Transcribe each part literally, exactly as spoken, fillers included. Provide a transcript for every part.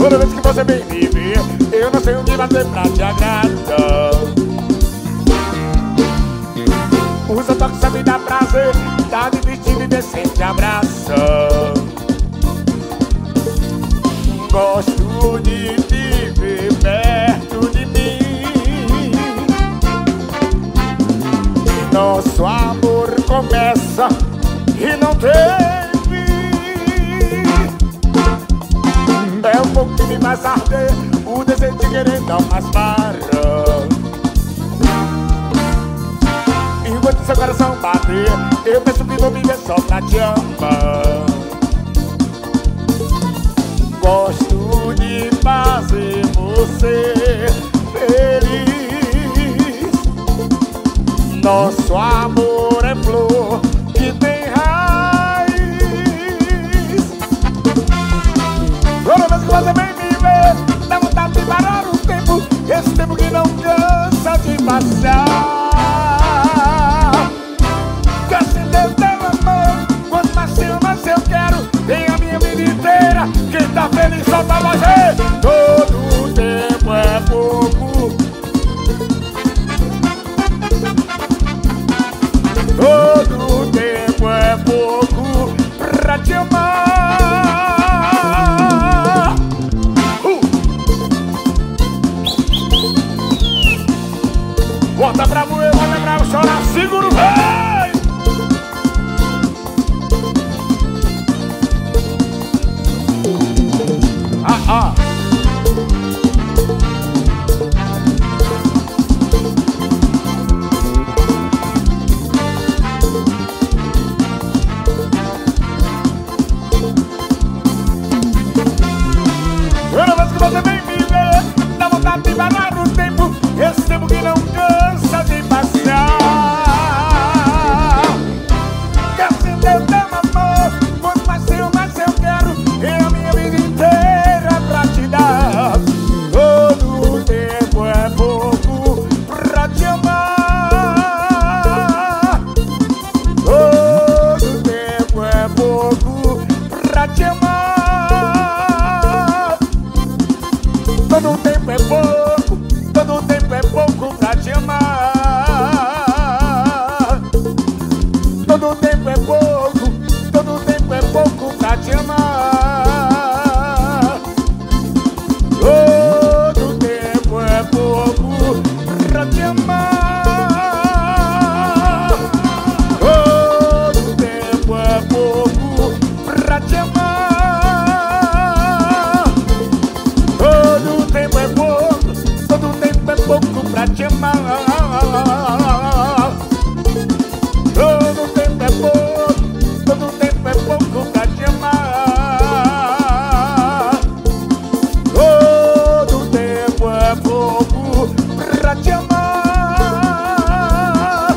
Toda vez que você vem me ver, eu não sei o que fazer pra te agradar. Usa toque, só me dá prazer, dá de vestido e decente abraço. Gosto de te ver perto de mim. Nosso amor começa e não tem fim. É um pouco que me faz arder, o desejo de querer não mais para. Enquanto seu coração bater, eu penso que vou viver só pra te amar. Gosto de fazer você feliz. Nosso amor é flor que tem raiz. Toda vez que você vem me ver, dá vontade de parar o tempo, esse tempo que não cansa de passar. Quem tá feliz solta a voz. Todo tempo é pouco. Todo tempo é pouco pra te amar. uh. Bota pra moer, bota pra chorar, segura o rei. Ah. Toda vez que você vem me ver, dá vontade de parar o tempo, esse tempo que não cansa de passar. Quer se ter teu amor, quanto mais seu, mais eu quero, e a minha vida inteira pra te dar. Todo tempo é pouco pra te amar. Todo tempo é pouco pra te amar. Todo tempo é pouco, todo tempo é pouco pra te amar. Todo tempo é pouco, todo tempo é pouco pra te amar. Todo tempo é pouco pra te amar. Todo tempo é pouco pra te amar. Todo tempo é pouco, todo tempo é pouco pra te amar. Todo tempo é pouco, todo tempo é pouco pra te amar. Todo tempo é pouco pra te amar.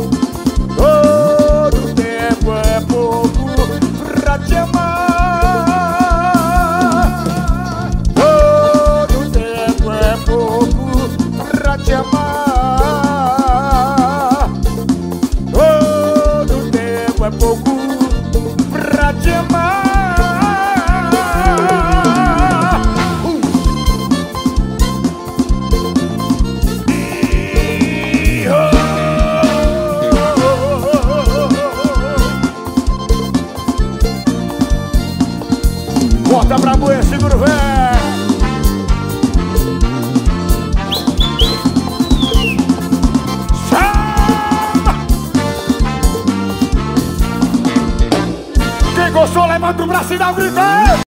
Todo tempo é pouco pra te amar. Todo tempo é pouco pra te amar. Todo tempo é pouco pra te amar. uh. E, oh, oh, oh, oh. Bota pra moer, segura o véio. Quem gostou, levanta o braço e dá um grito.